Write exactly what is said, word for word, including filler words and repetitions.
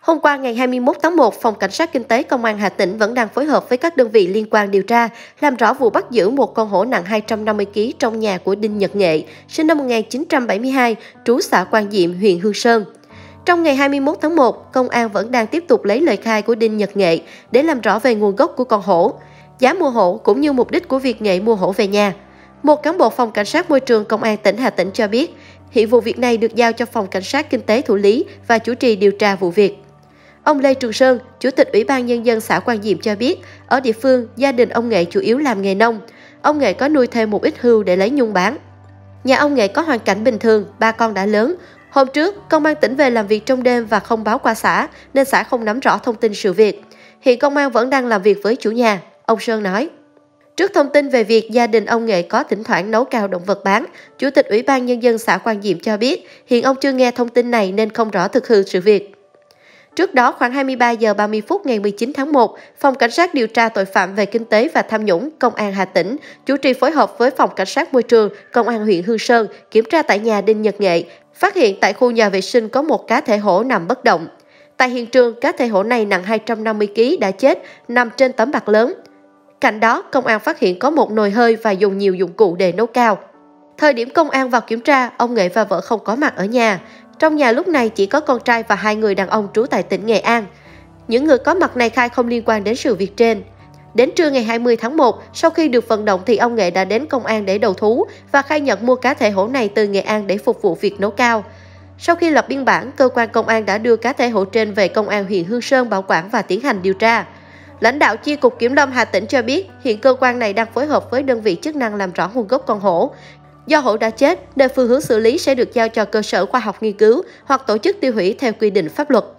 Hôm qua ngày hai mươi mốt tháng một, Phòng Cảnh sát Kinh tế Công an Hà Tĩnh vẫn đang phối hợp với các đơn vị liên quan điều tra, làm rõ vụ bắt giữ một con hổ nặng hai trăm năm mươi ki lô gam trong nhà của Đinh Nhật Nghệ, sinh năm một nghìn chín trăm bảy mươi hai, trú xã Quan Diệm, huyện Hương Sơn. Trong ngày hai mươi mốt tháng một, công an vẫn đang tiếp tục lấy lời khai của Đinh Nhật Nghệ để làm rõ về nguồn gốc của con hổ, giá mua hổ cũng như mục đích của việc Nghệ mua hổ về nhà. Một cán bộ Phòng Cảnh sát Môi trường Công an tỉnh Hà Tĩnh cho biết, hiện vụ việc này được giao cho Phòng Cảnh sát Kinh tế thụ lý và chủ trì điều tra vụ việc. Ông Lê Trường Sơn, Chủ tịch Ủy ban Nhân dân xã Quan Diệm cho biết, ở địa phương, gia đình ông Nghệ chủ yếu làm nghề nông. Ông Nghệ có nuôi thêm một ít hươu để lấy nhung bán. Nhà ông Nghệ có hoàn cảnh bình thường, ba con đã lớn. Hôm trước, công an tỉnh về làm việc trong đêm và không báo qua xã, nên xã không nắm rõ thông tin sự việc. Hiện công an vẫn đang làm việc với chủ nhà, ông Sơn nói. Trước thông tin về việc gia đình ông Nghệ có thỉnh thoảng nấu cao động vật bán, Chủ tịch Ủy ban Nhân dân xã Quan Diệm cho biết, hiện ông chưa nghe thông tin này nên không rõ thực hư sự việc. Trước đó, khoảng hai mươi ba giờ ba mươi phút ngày mười chín tháng một, Phòng Cảnh sát điều tra tội phạm về kinh tế và tham nhũng Công an Hà Tĩnh chủ trì phối hợp với Phòng Cảnh sát Môi trường Công an huyện Hương Sơn kiểm tra tại nhà Đinh Nhật Nghệ, phát hiện tại khu nhà vệ sinh có một cá thể hổ nằm bất động. Tại hiện trường, cá thể hổ này nặng hai trăm năm mươi ki lô gam đã chết, nằm trên tấm bạt lớn. Cạnh đó, công an phát hiện có một nồi hơi và dùng nhiều dụng cụ để nấu cao. Thời điểm công an vào kiểm tra, ông Nghệ và vợ không có mặt ở nhà. Trong nhà lúc này chỉ có con trai và hai người đàn ông trú tại tỉnh Nghệ An. Những người có mặt này khai không liên quan đến sự việc trên. Đến trưa ngày hai mươi tháng một, sau khi được vận động thì ông Nghệ đã đến công an để đầu thú và khai nhận mua cá thể hổ này từ Nghệ An để phục vụ việc nấu cao. Sau khi lập biên bản, cơ quan công an đã đưa cá thể hổ trên về công an huyện Hương Sơn bảo quản và tiến hành điều tra. Lãnh đạo Chi cục Kiểm lâm Hà Tĩnh cho biết, hiện cơ quan này đang phối hợp với đơn vị chức năng làm rõ nguồn gốc con hổ. Do hổ đã chết, nên phương hướng xử lý sẽ được giao cho cơ sở khoa học nghiên cứu hoặc tổ chức tiêu hủy theo quy định pháp luật.